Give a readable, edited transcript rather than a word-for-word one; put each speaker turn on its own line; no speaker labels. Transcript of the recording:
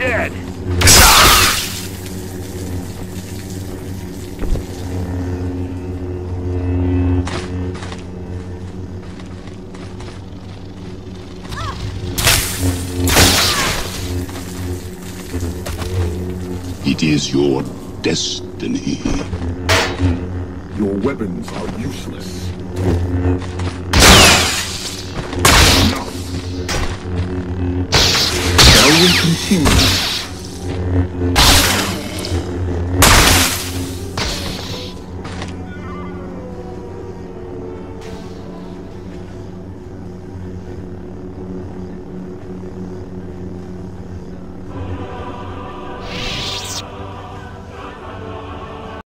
dead.
It is your destiny.
Your weapons are useless. Enough. Shall we continue?